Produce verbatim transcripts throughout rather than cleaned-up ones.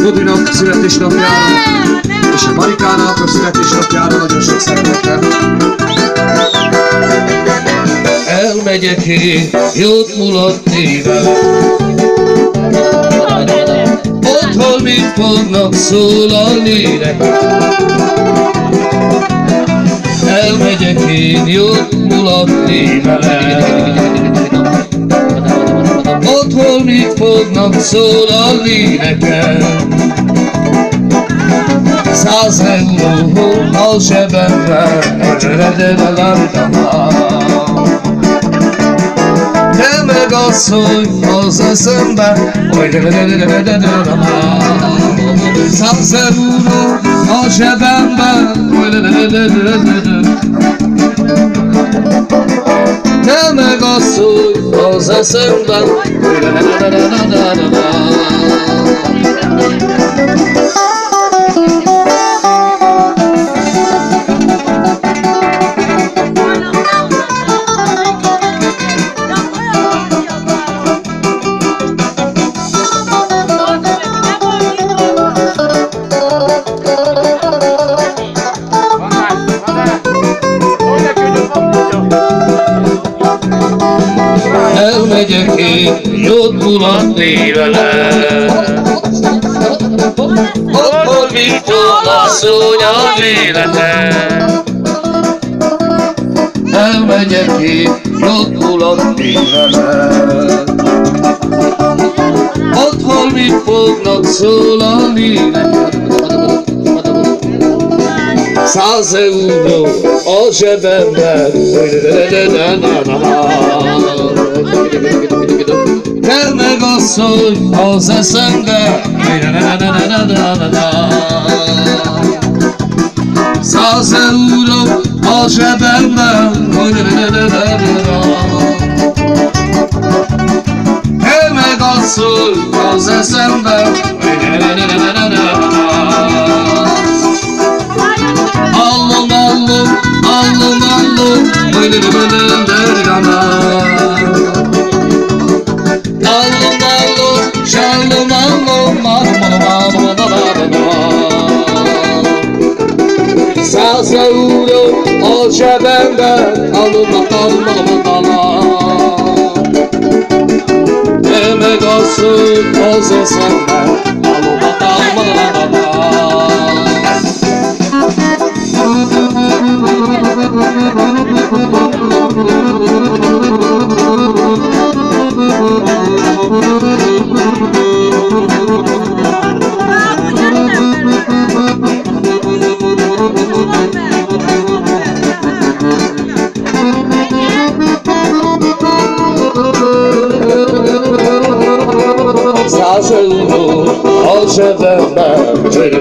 Bobinak születésnapjára, és a Marikának a születésnapjára nagyon sok szeretettel. Elmegyek én, jót mulatni vele. Otthon mit fognak szólalni nekem? Elmegyek én, jót mulatni vele. Otthon mit fognak szólalni nekem? Száz euró a zsebemben, de meg asszony az eszemben, száz euró a zsebemben, de meg asszony az eszemben. Elmegyek én, jót mulatni vele. Otthon mit fog szólni az életem? Elmegyek én, jót mulatni vele. Otthon mit fognak szólalni nekem? Száz euró a zsebemben, de meg asszony az eszembe. Száz euró a zsebemben, de meg asszony az eszembe. Allom, allom, allom, allom, allom, allom, sallom, allom, száz euró a zsebemben, allom, allom, allom, de meg asszony az eszemben, allom, allom, száz euró a zsebemben,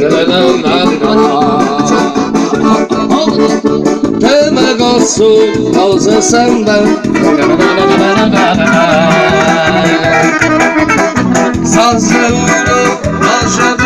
te meg asszony az eszemben. Száz euró a zsebemben.